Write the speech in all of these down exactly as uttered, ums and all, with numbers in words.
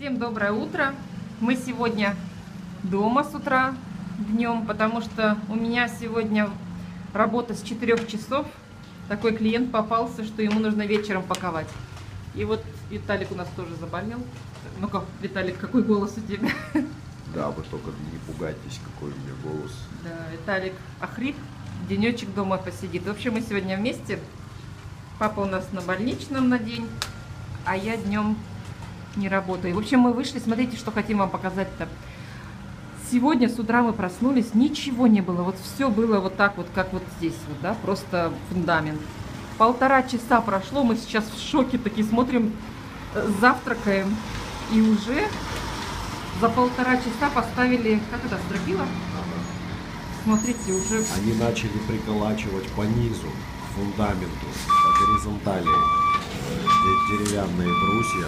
Всем доброе утро. Мы сегодня дома с утра, днем, потому что у меня сегодня работа с четырёх часов. Такой клиент попался, что ему нужно вечером паковать. И вот Виталик у нас тоже заболел. Ну-ка, Виталик, какой голос у тебя? Да, вы только не пугайтесь, какой у меня голос. Да, Виталик охрип, денечек дома посидит. В общем, мы сегодня вместе. Папа у нас на больничном на день, а я днем не работаю. В общем, мы вышли, смотрите, что хотим вам показать-то. Сегодня с утра мы проснулись, ничего не было. Вот все было вот так вот, как вот здесь вот, да, просто фундамент. Полтора часа прошло, мы сейчас в шоке такие смотрим, завтракаем. И уже за полтора часа поставили, как это, стропила? Смотрите, уже... Они начали приколачивать по низу, к фундаменту, по горизонтали, деревянные брусья.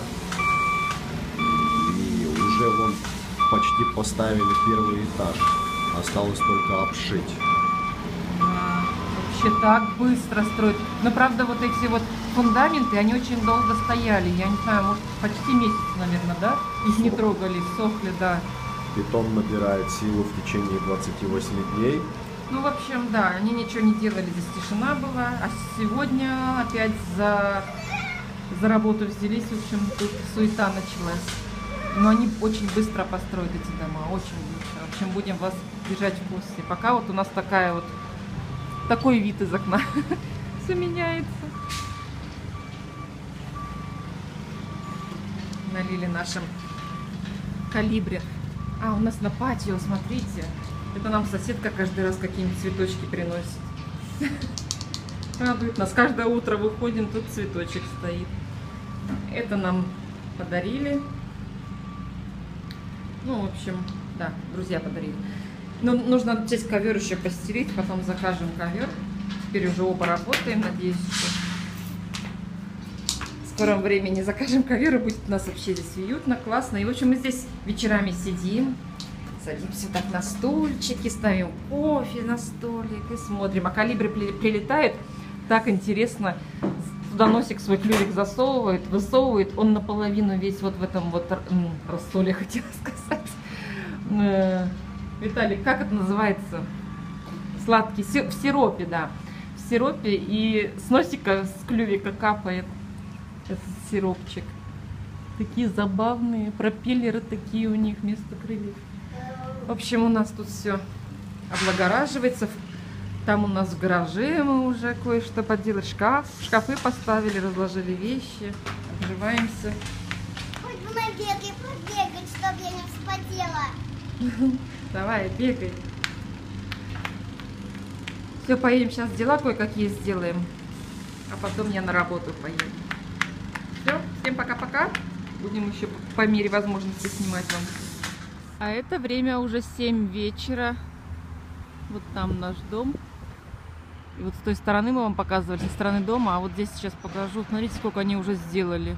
И уже вон почти поставили первый этаж. Осталось только обшить. А, вообще так быстро строят. Но правда вот эти вот фундаменты, они очень долго стояли. Я не знаю, может почти месяц, наверное, да? Их не трогали, сохли, да. Бетон набирает силу в течение двадцати восьми дней. Ну, в общем, да, они ничего не делали, здесь тишина была. А сегодня опять за, за работу взялись, в общем, тут суета началась. Но они очень быстро построят эти дома, очень быстро. В общем, будем вас держать в курсе. Пока вот у нас такая вот, такой вид из окна. Все меняется. Налили нашим калибре. А, у нас на патио, смотрите. Это нам соседка каждый раз какие-нибудь цветочки приносит. Радует нас. Каждое утро выходим, тут цветочек стоит. Это нам подарили. Ну, в общем, да, друзья подарили. Но нужно здесь ковер еще постелить, потом закажем ковер. Теперь уже оба работаем, надеюсь, что в скором времени закажем ковер, и будет у нас вообще здесь уютно, классно. И, в общем, мы здесь вечерами сидим, садимся так на стульчики, ставим кофе на столик и смотрим. А калибри прилетает, так интересно. Туда носик свой клювик засовывает, высовывает. Он наполовину весь вот в этом вот рассоле, хотела сказать. Виталик, как это называется? Сладкий, в сиропе, да. В сиропе, и с носика, с клювика капает этот сиропчик. Такие забавные, пропеллеры такие у них вместо крыльев. В общем, у нас тут все облагораживается. Там у нас в гараже мы уже кое-что поделали. Шкаф, шкафы поставили, разложили вещи. Обживаемся. Хоть бы на беге побегать, чтобы я не вспотела. Давай, бегай. Все, поедем сейчас, дела кое-какие сделаем. А потом я на работу поеду. Все, всем пока-пока. Будем еще по мере возможности снимать вам. А это время уже семь вечера. Вот там наш дом. И вот с той стороны мы вам показывали, со стороны дома, а вот здесь сейчас покажу. Смотрите, сколько они уже сделали.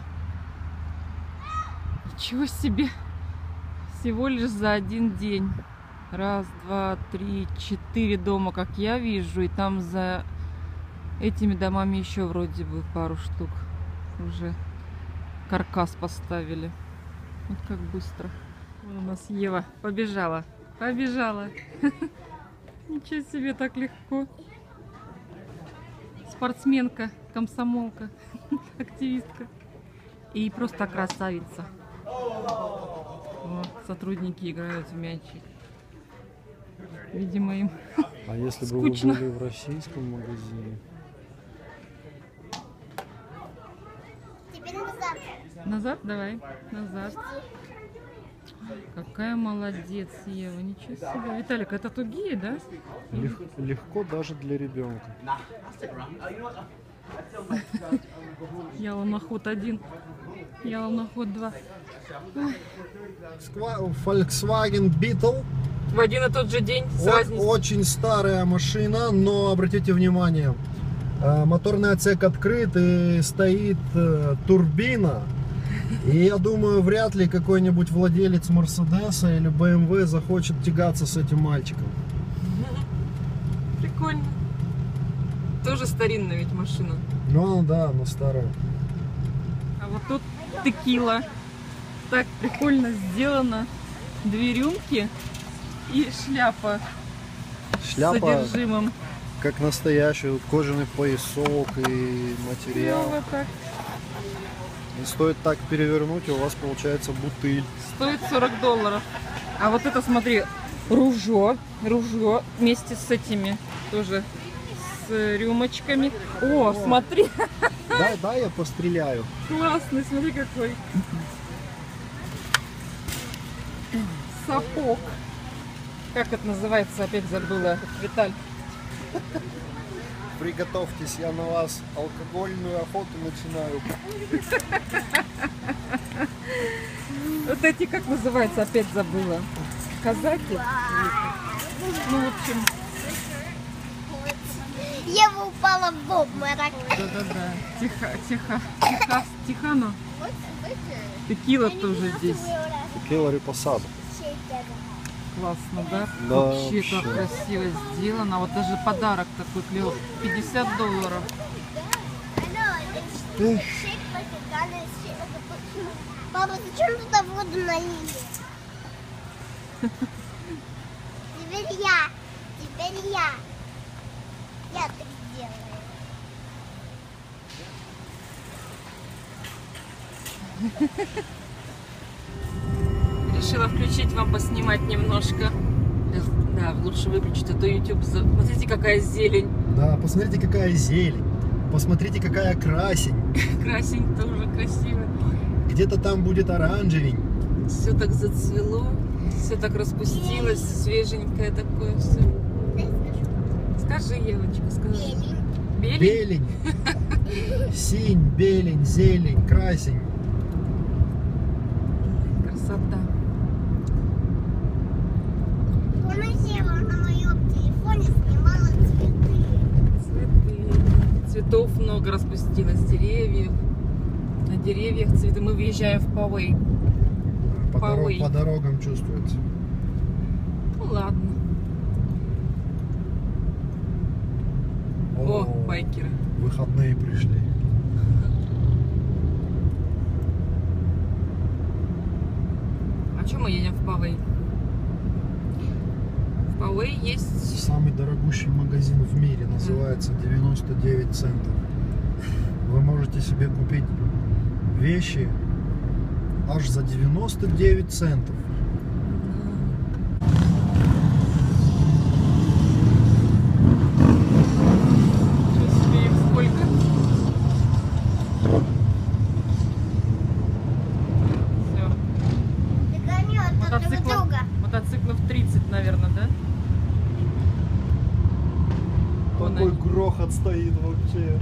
Ничего себе! Всего лишь за один день. Раз, два, три, четыре дома, как я вижу. И там за этими домами еще вроде бы пару штук уже каркас поставили. Вот как быстро. Вон у нас Ева побежала. Побежала. Ничего себе, так легко. Спортсменка, комсомолка, активистка. И просто красавица. Вот, сотрудники играют в мячик. Видимо, им А если скучно. бы вы были в российском магазине? Теперь назад. Назад? Давай. Назад. Какая молодец, Ева. Ничего себе. Виталик, это тугие, да? Лег, легко даже для ребенка. Я луноход один. Я луноход два. Volkswagen Beetle. В один и тот же день с О- разницей. очень старая машина, но обратите внимание, э, моторный отсек открыт и стоит э, турбина. И я думаю, вряд ли какой-нибудь владелец Мерседеса или бэ эм вэ захочет тягаться с этим мальчиком. Прикольно. Тоже старинная ведь машина. Ну да, но старая. А вот тут текила. Так прикольно сделано. Две рюмки и шляпа с Шляпа, содержимым. как настоящий, вот кожаный поясок и материал. Клево так. И стоит так перевернуть, и у вас получается бутыль. Стоит сорок долларов. А вот это, смотри, ружье. Ружье вместе с этими тоже с рюмочками. О, смотри, Дай, дай я постреляю. классный, смотри какой. Сапог. Как это называется, опять забыла, Виталь. Приготовьтесь, я на вас алкогольную охоту начинаю. Вот эти, как называется, опять забыла. Казаки? Ну, в общем, Ева упала в обморок. да-да-да. Тихо, тихо, тихо, тихано. Текила тоже здесь. Текила Репосадо. Классно, да? Да, Вообще как вообще. красиво сделано. Вот даже подарок такой клевый. пятьдесят долларов. Папа, зачем туда воду налили? Теперь я. Теперь я. Я так сделаю. Решила включить вам, поснимать немножко. Да, лучше выключить, а то YouTube... за- Смотрите, какая зелень. Да, посмотрите, какая зелень. Посмотрите, какая красень. Красень тоже красиво. Где-то там будет оранжевень. Все так зацвело, все так распустилось, свеженькое такое все. Скажи, Евочка, скажи. Белень. Белень? Белень. Синь, белень, зелень, красень. Красота. Помните, я вам на моем телефоне снимала цветы. Цветы. Цветов много распустилось, деревьев. На деревьях цветы. Мы въезжаем в Пауэй. По, дорог- Пауэй. по дорогам чувствуется. Ну ладно. О, байкеры. Выходные пришли. А что мы едем в Пауэй? В Пауэй есть... Самый дорогущий магазин в мире, называется девяносто девять центов. Вы можете себе купить вещи аж за девяносто девять центов. Сейчас себе их сколько? Все. Догонет друг Мотоциклов, друга. мотоциклов тридцать, наверное, да? Вон Какой они. грохот стоит вообще.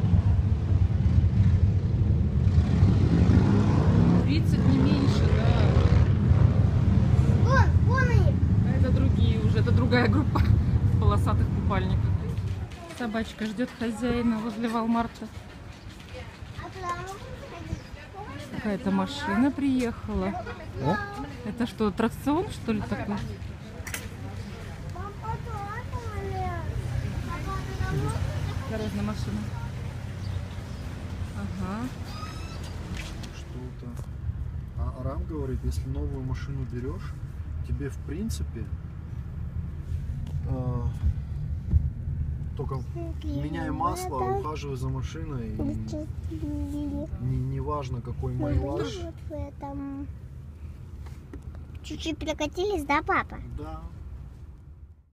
тридцать не меньше, да. Вон, вон они. А это другие уже, это другая группа в полосатых купальниках. Собачка ждет хозяина возле Walmart'а. А туда можно сходить? Какая-то машина приехала. А? Это что, аттракцион, что ли, такой? Папа, туда ли? Папа, туда можно? Осторожно, машина. Ага. Что-то. А Арам говорит, если новую машину берешь, тебе в принципе а, только меняй масло, ухаживай за машиной. И не, не важно какой майлаж. Вот в этом. Чуть-чуть прокатились, да, папа? Да.